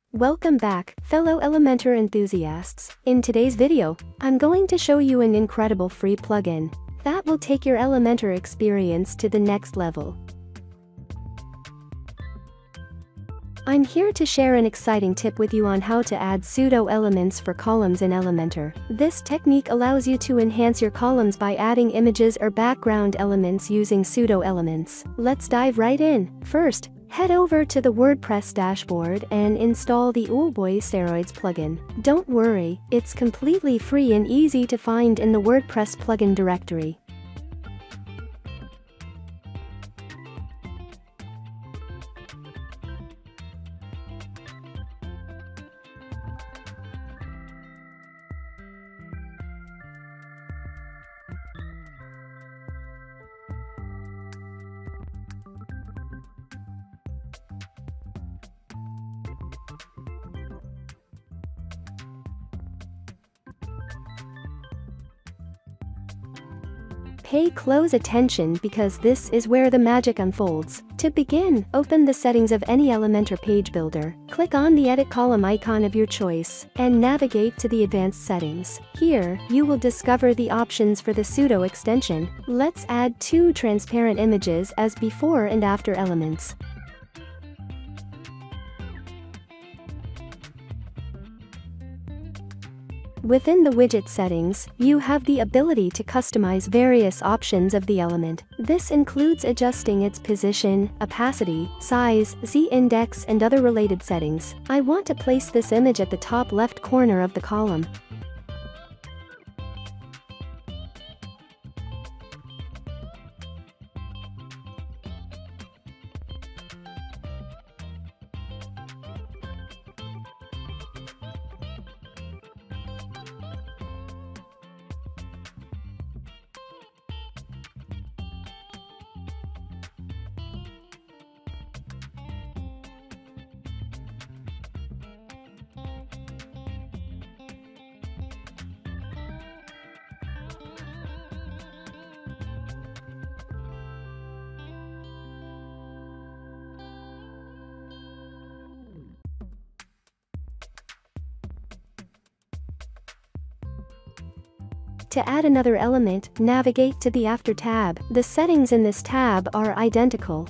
Welcome back, fellow Elementor enthusiasts. In today's video, I'm going to show you an incredible free plugin that will take your Elementor experience to the next level. I'm here to share an exciting tip with you on how to add pseudo-elements for columns in Elementor. This technique allows you to enhance your columns by adding images or background elements using pseudo-elements. Let's dive right in. First, head over to the WordPress dashboard and install the OoohBoi Steroids plugin. Don't worry, it's completely free and easy to find in the WordPress plugin directory. Pay close attention because this is where the magic unfolds. To begin, open the settings of any Elementor page builder. Click on the edit column icon of your choice and navigate to the advanced settings. Here, you will discover the options for the pseudo extension. Let's add two transparent images as before and after elements. Within the widget settings, you have the ability to customize various options of the element. This includes adjusting its position, opacity, size, z-index and other related settings. I want to place this image at the top left corner of the column. To add another element, navigate to the After tab. The settings in this tab are identical.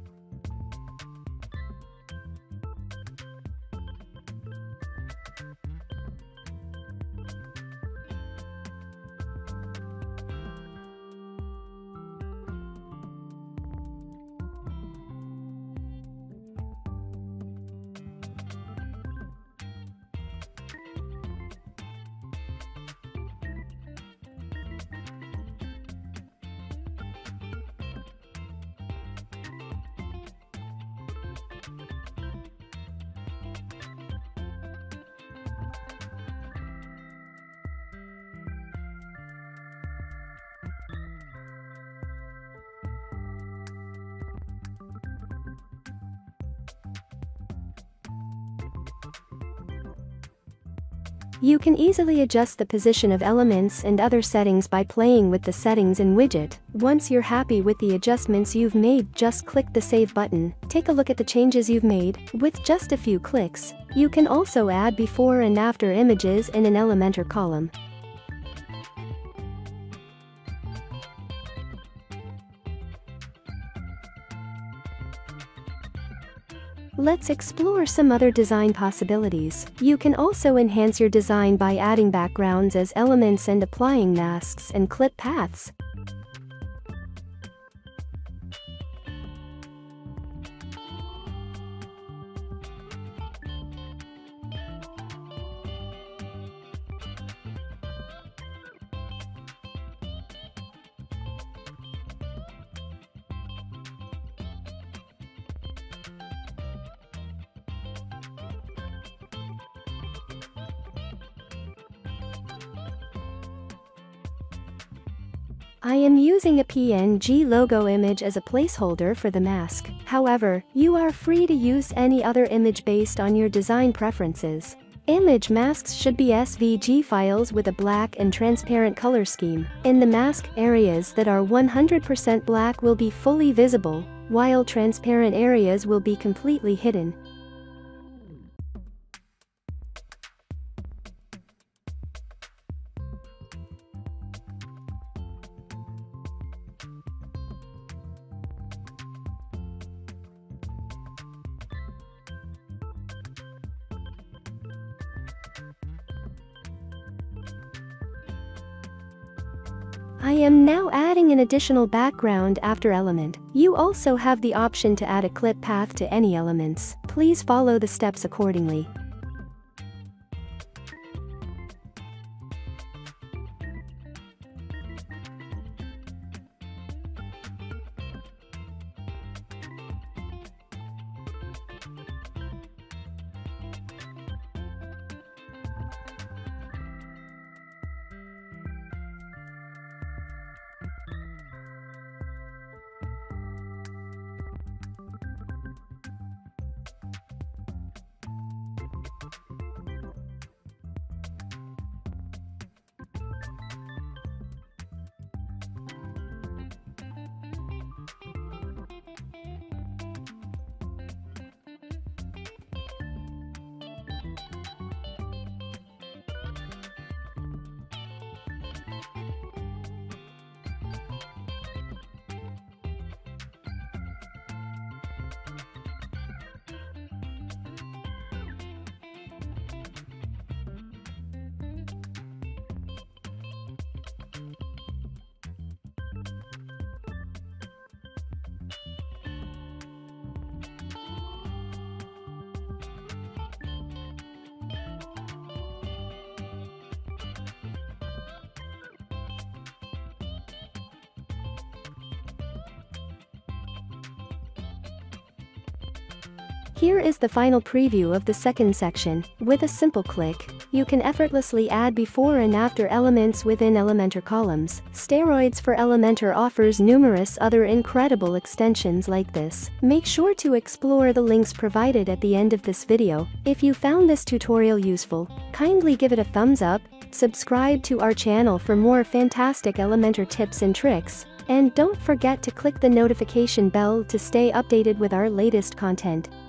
You can easily adjust the position of elements and other settings by playing with the settings in widget. Once you're happy with the adjustments you've made, just click the Save button. Take a look at the changes you've made. With just a few clicks, you can also add before and after images in an Elementor column. Let's explore some other design possibilities. You can also enhance your design by adding backgrounds as elements and applying masks and clip paths. I am using a PNG logo image as a placeholder for the mask. However, you are free to use any other image based on your design preferences. Image masks should be SVG files with a black and transparent color scheme. In the mask, areas that are 100% black will be fully visible, while transparent areas will be completely hidden. I am now adding an additional background after element. You also have the option to add a clip path to any elements. Please follow the steps accordingly. Here is the final preview of the second section. With a simple click, you can effortlessly add before and after elements within Elementor columns. Steroids for Elementor offers numerous other incredible extensions like this. Make sure to explore the links provided at the end of this video. If you found this tutorial useful, kindly give it a thumbs up, subscribe to our channel for more fantastic Elementor tips and tricks, and don't forget to click the notification bell to stay updated with our latest content.